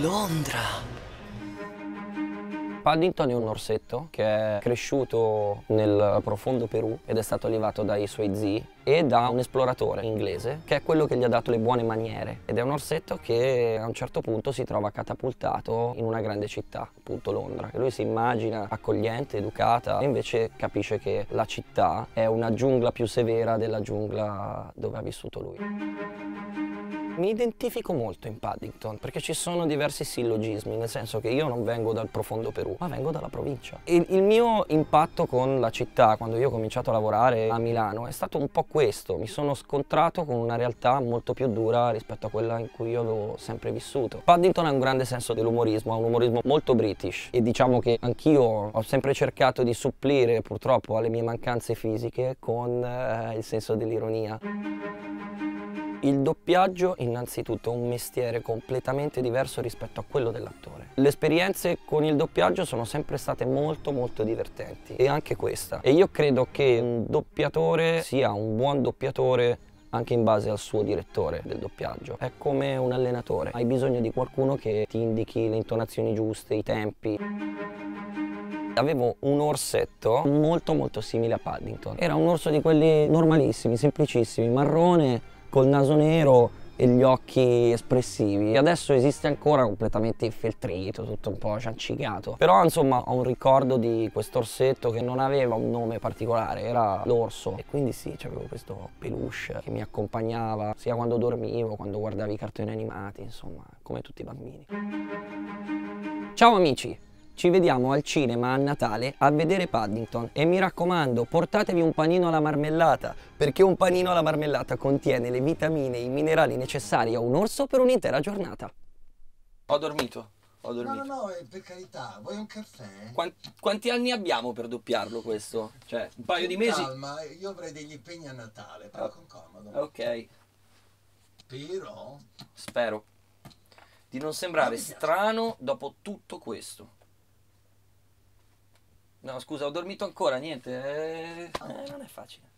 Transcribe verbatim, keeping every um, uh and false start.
Londra! Paddington è un orsetto che è cresciuto nel profondo Perù ed è stato allevato dai suoi zii e da un esploratore inglese che è quello che gli ha dato le buone maniere, ed è un orsetto che a un certo punto si trova catapultato in una grande città, appunto Londra, che lui si immagina accogliente, educata, e invece capisce che la città è una giungla più severa della giungla dove ha vissuto lui. Mi identifico molto in Paddington perché ci sono diversi sillogismi, nel senso che io non vengo dal profondo Perù, ma vengo dalla provincia. E il mio impatto con la città, quando io ho cominciato a lavorare a Milano, è stato un po' questo. Mi sono scontrato con una realtà molto più dura rispetto a quella in cui io avevo sempre vissuto. Paddington ha un grande senso dell'umorismo, ha un umorismo molto british, e diciamo che anch'io ho sempre cercato di supplire purtroppo alle mie mancanze fisiche con eh, il senso dell'ironia. Il doppiaggio innanzitutto è un mestiere completamente diverso rispetto a quello dell'attore. Le esperienze con il doppiaggio sono sempre state molto molto divertenti, e anche questa. E io credo che un doppiatore sia un buon doppiatore anche in base al suo direttore del doppiaggio. È come un allenatore, hai bisogno di qualcuno che ti indichi le intonazioni giuste, i tempi. Avevo un orsetto molto molto simile a Paddington. Era un orso di quelli normalissimi, semplicissimi, marrone, col naso nero e gli occhi espressivi. Adesso esiste ancora completamente infeltrito, tutto un po' ciancicato. Però insomma ho un ricordo di questo orsetto che non aveva un nome particolare, era l'orso. E quindi sì, avevo questo peluche che mi accompagnava sia quando dormivo, quando guardavo i cartoni animati, insomma, come tutti i bambini. Ciao amici! Ci vediamo al cinema a Natale a vedere Paddington, e mi raccomando, portatevi un panino alla marmellata, perché un panino alla marmellata contiene le vitamine e i minerali necessari a un orso per un'intera giornata. Ho dormito, ho dormito. No, no, no, per carità, vuoi un caffè? Quanti, quanti anni abbiamo per doppiarlo questo? Cioè, un paio di mesi? Calma, io avrei degli impegni a Natale, però oh. con comodo. Ok. Però? Spero di non sembrare strano dopo tutto questo. No, scusa, ho dormito ancora, niente, eh, eh, non è facile.